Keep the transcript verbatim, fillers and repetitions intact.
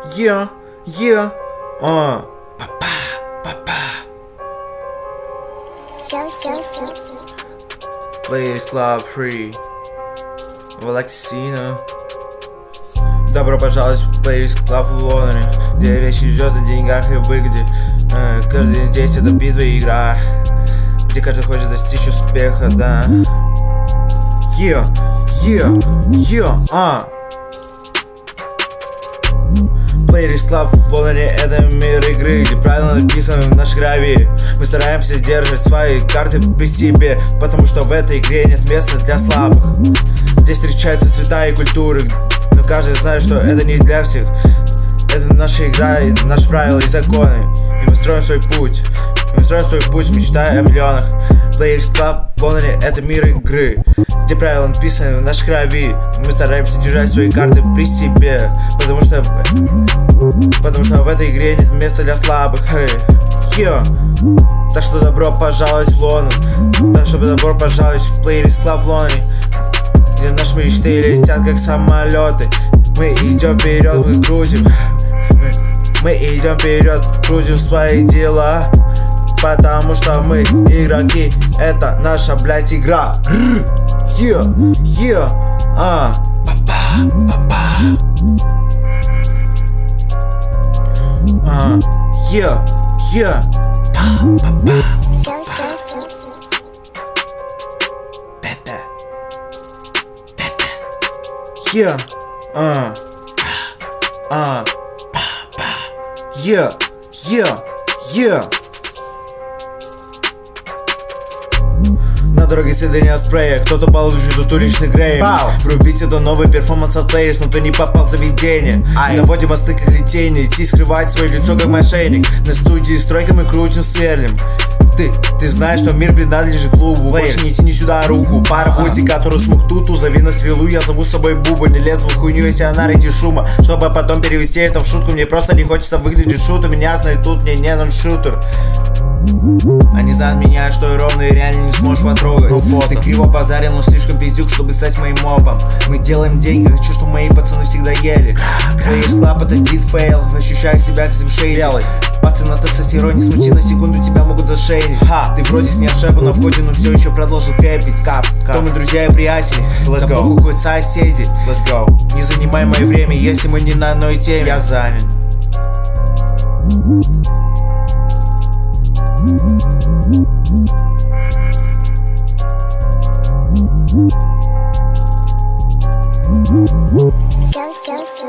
yeah, yeah, uh, papa, papa. Players Club Free. Вы like Сина. Добро пожаловать в Players Club в Лондоне, где речь идет о деньгах и выгоде. э, Каждый день здесь это битва и игра, где каждый хочет достичь успеха, да. Yeah, yeah, yeah, а Players Club в Лондоне — это мир игры, где правила написаны в нашей крови. Мы стараемся сдерживать свои карты при себе, потому что в этой игре нет места для слабых. Здесь встречаются цвета и культуры, но каждый знает, что это не для всех. Это наша игра, наши правила и законы. И мы строим свой путь, и мы строим свой путь, мечтая о миллионах. Players Club в Лондоне — это мир игры, где правила написаны в нашей крови. Мы стараемся держать свои карты при себе, потому что Потому что в этой игре нет места для слабых. Hey. Yeah. Так что добро пожаловать в Лондон. Так что добро пожаловать в Players Club в Лондоне, где наши мечты летят как самолеты. Мы идем вперед, мы крутим. Мы, мы идем вперед, крутим свои дела, потому что мы игроки. Это наша, блядь, игра. Yeah, yeah, а, папа, папа. А, yeah, yeah, папа. Пепе, пепе. Yeah, а, а, папа. Yeah, yeah, yeah. На дороге следы не от спрея, кто-то получит тут уличный грейм. Врубите до новый перформанс от Players, но то не попал в заведение. Наводим мосты как летение, идти скрывать свое лицо как мошенник. На студии стройкой мы крутим, сверлим. Ты, ты знаешь, что мир принадлежит клубу. Больше не тяни сюда руку. Паровозик, который смог тут, узови на стрелу. Я зову с собой Бубу, не лезу в хуйню, если она ради шума. Чтобы потом перевести это в шутку, мне просто не хочется выглядеть шутом. Меня знают тут, мне не нужен шутер. Они знают меня, что и ровно и реально не сможешь потрогать. No Ты криво базарил, но слишком пиздюк, чтобы стать моим мопом. Мы делаем деньги, хочу, чтобы мои пацаны всегда ели. Players Club — это дид фейл, ощущаю себя как шейдер. Пацан на тестостероне, смути на секунду, тебя могут зашейнить. Ха, ты вроде снял шепу на входе, но все еще продолжил кэпить. Кап, кто мы, друзья и приятели? Let's go. Похуй хоть соседи. Let's go. Не занимай мое время, если мы не на одной теме. Я занят. Go, go, go.